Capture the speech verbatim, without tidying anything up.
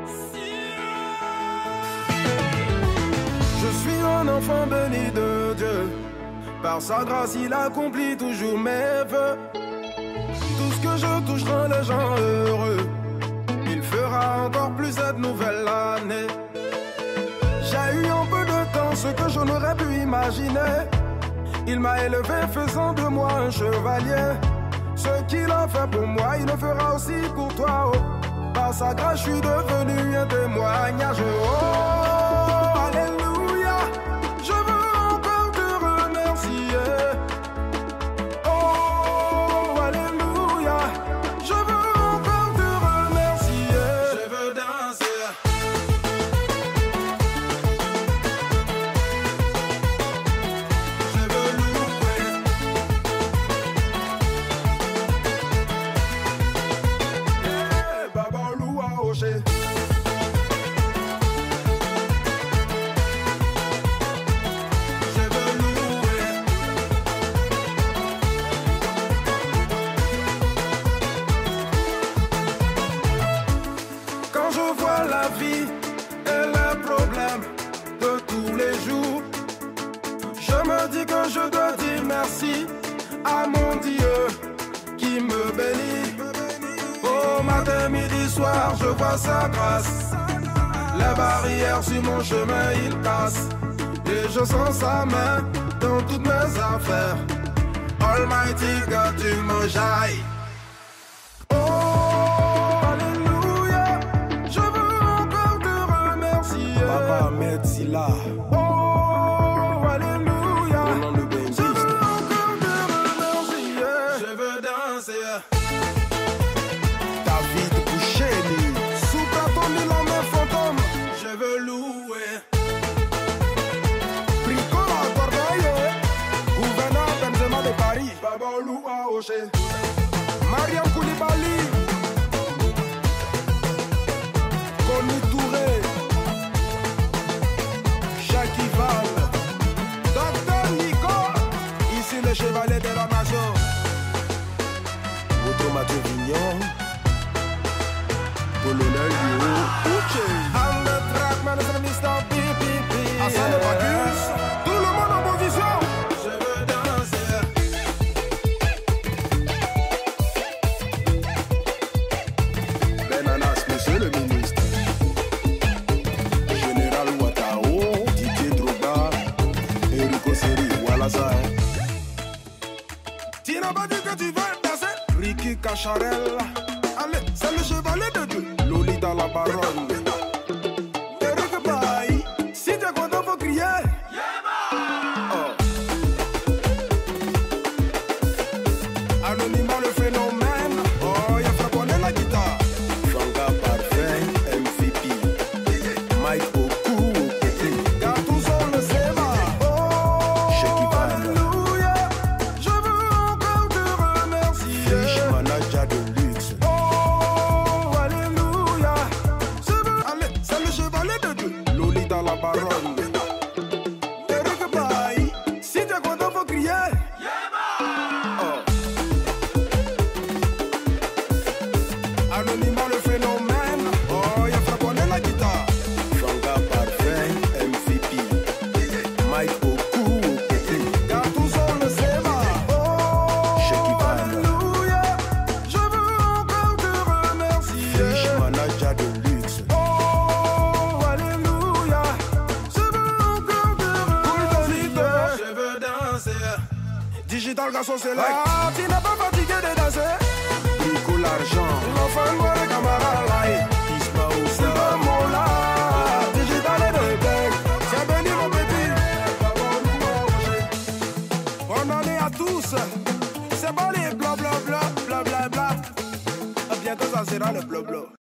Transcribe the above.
Je suis un enfant béni de Dieu. Par sa grâce, il accomplit toujours mes vœux. Tout ce que je touche rend les gens heureux. Il fera encore plus cette nouvelle année. J'ai eu un peu de temps, ce que je n'aurais pu imaginer. Il m'a élevé, faisant de moi un chevalier. Ce qu'il a fait pour moi, il le fera aussi pour toi. Oh. Par sa grâce, je suis devenu un témoignage. Oh, alléluia. Je veux encore te remercier. Oh, alléluia. Je veux encore te remercier. Je veux danser. Je veux louer. Yeah, Baba Loua Oché. Je veux louer. Quand je vois la vie et les problèmes de tous les jours, je me dis que je dois dire merci à mon Dieu qui me bénit. Au matin, midi, soir, je vois sa grâce. Les barrières sur mon chemin, il casse. Et je sens sa main dans toutes mes affaires. Almighty God, tu me jailles. Oh, alléluia. Je veux encore te remercier. Papa Metzila, Oh, alléluia. au nom de Ben Je veux Business. encore te remercier. Je veux danser. David Boucheni, Sous ta tombe, il en met fantôme. Je veux louer. Bricola Corbeil, gouverneur Benzema de Paris, Baba Loua Oché. Mariam Koulibaly, Koni Touré, Jackie Val, Docteur Nico, ici le chevalier de la nation, votre Mathieu Vignon, colonel Léo Uche, I'm the track man, c'est le mister P P P. Hassan de Bacchus, tout le monde en position. Je veux danser. Benanas, monsieur le ministre, Général Ouattao, Didier Drogba, Enrico Seri, Wallaza, Tu n'as pas dit que tu veux danser? Ricky Cacharel, allez, c'est le chevalier de Dieu, Lolita la baronne, Eric Baye, Si tu es content, faut crier. oh. Anonymat le phénomène, oh, y'a frapponné la guitare, Fanga Parfait, M V P, Mike Oku, Car tout seul le séma. Oh, Cheikh Ivan. alléluia. Je veux encore te remercier. Fish Manager de luxe. Oh, alléluia. Je veux. Allez, c'est le chevalier de Dieu, Lolita la baronne, Eric Baye, Si tu es content, faut crier. oh. Anonymat le phénomène, oh, y'a frapponné la guitare, Fanga Parfait, M V P, Mike Oku, Car tout seul le séma. Oh, Cheikh Ivan. alléluia. Je veux encore te remercier. Fish Manager de luxe. Oh, alléluia. Je veux encore te remercier. Je veux danser. Digital Garçon Select, Ah, tu n'es pas fatigué de danser? Brico l'argent, L'enfant noir et camarade là. Isma C'est Oussa, pas mon là. Digital et de bec. C'est béni mon petit. bonne année à tous. C'est bon les bla bla bla bla bla bla. À bientôt, ça sera le bleu bleu.